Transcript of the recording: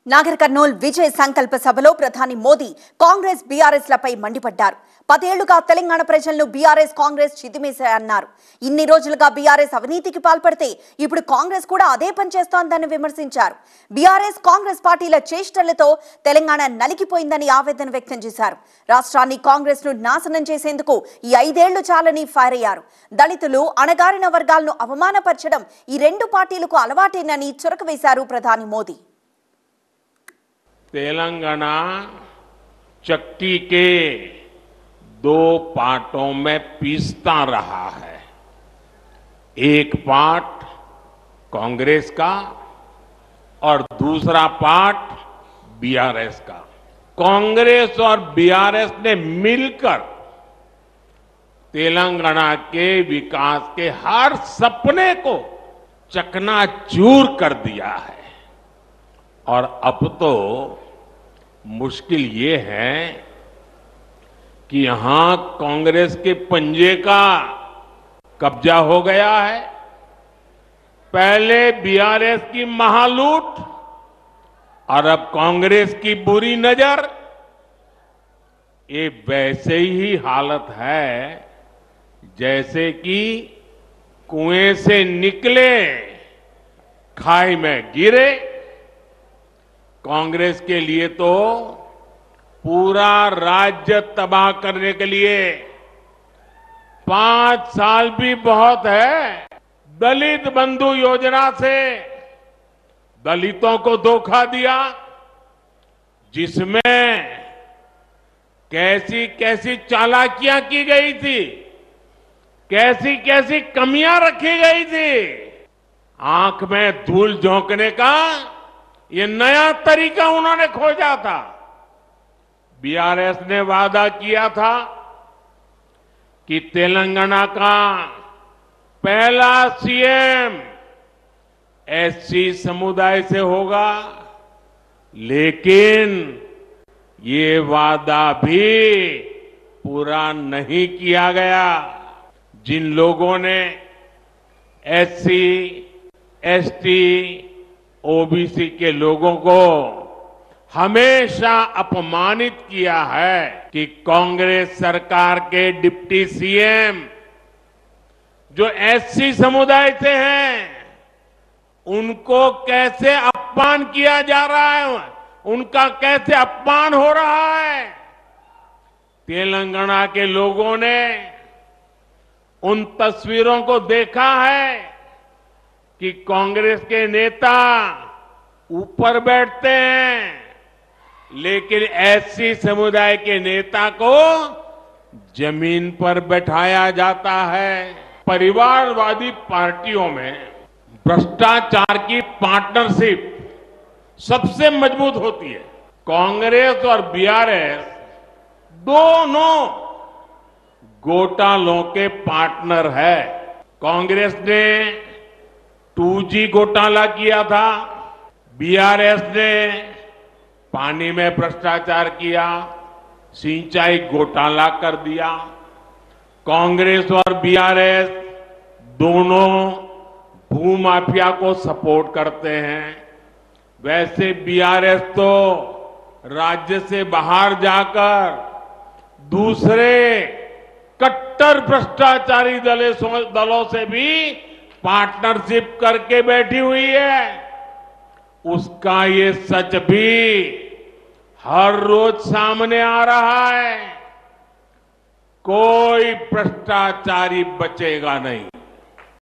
నాగర్ కర్నూల్ విజయ్ సంకల్ప సభలో ప్రధాని మోదీ కాంగ్రెస్ బీఆర్ఎస్ లపై మండిపడ్డారు. 10 ఏళ్లుగా తెలంగాణ ప్రజలను బీఆర్ఎస్ కాంగ్రెస్ చిదిమేశాయన్నారు. ఇన్ని రోజులుగా బీఆర్ఎస్ అవినీతికి పాల్పడితే ఇప్పుడు కాంగ్రెస్ కూడా అదే పని చేస్తోందని విమర్శించారు. బీఆర్ఎస్ కాంగ్రెస్ పార్టీల చేష్టలతో తెలంగాణ నలిగిపోయిందని ఆవేదన వ్యక్తం చేశారు. రాష్ట్రాన్ని కాంగ్రెస్ ను నాశనం చేసేందుకు ఈ 5 ఏళ్లు చాలని ఫైర్ అయ్యారు. దళితులు, అణగారిన వర్గాలను అవమానపరచడం ఈ రెండు పార్టీలకు అలవాటేనని చురకవేశారు ప్రధాని మోదీ. तेलंगाना चक्की के 2 पार्टों में पीसता रहा है। एक पार्ट कांग्रेस का और दूसरा पार्ट बीआरएस का। कांग्रेस और बीआरएस ने मिलकर तेलंगाना के विकास के हर सपने को चकनाचूर कर दिया है। और अब तो मुश्किल ये है कि यहां कांग्रेस के पंजे का कब्जा हो गया है। पहले बीआरएस की महालूट और अब कांग्रेस की बुरी नजर। ये वैसे ही हालत है जैसे कि कुएं से निकले खाई में गिरे। कांग्रेस के लिए तो पूरा राज्य तबाह करने के लिए 5 साल भी बहुत है। दलित बंधु योजना से दलितों को धोखा दिया, जिसमें कैसी कैसी चालाकियां की गई थी, कैसी कैसी कमियां रखी गई थी। आंख में धूल झोंकने का ये नया तरीका उन्होंने खोजा था। बीआरएस ने वादा किया था कि तेलंगाना का पहला सीएम एससी समुदाय से होगा, लेकिन ये वादा भी पूरा नहीं किया गया। जिन लोगों ने एससी, एसटी, ओबीसी के लोगों को हमेशा अपमानित किया है कि कांग्रेस सरकार के डिप्टी सीएम जो एससी समुदाय से हैं, उनको कैसे अपमान किया जा रहा है, उनका कैसे अपमान हो रहा है। तेलंगाना के लोगों ने उन तस्वीरों को देखा है कि कांग्रेस के नेता ऊपर बैठते हैं, लेकिन एससी समुदाय के नेता को जमीन पर बैठाया जाता है। परिवारवादी पार्टियों में भ्रष्टाचार की पार्टनरशिप सबसे मजबूत होती है। कांग्रेस और बीआरएस दोनों घोटालों के पार्टनर है। कांग्रेस ने 2G घोटाला किया था, बीआरएस ने पानी में भ्रष्टाचार किया, सिंचाई घोटाला कर दिया। कांग्रेस और बीआरएस दोनों भूमाफिया को सपोर्ट करते हैं। वैसे बीआरएस तो राज्य से बाहर जाकर दूसरे कट्टर भ्रष्टाचारी दलों से भी पार्टनरशिप करके बैठी हुई है। उसका ये सच भी हर रोज सामने आ रहा है। कोई भ्रष्टाचारी बचेगा नहीं।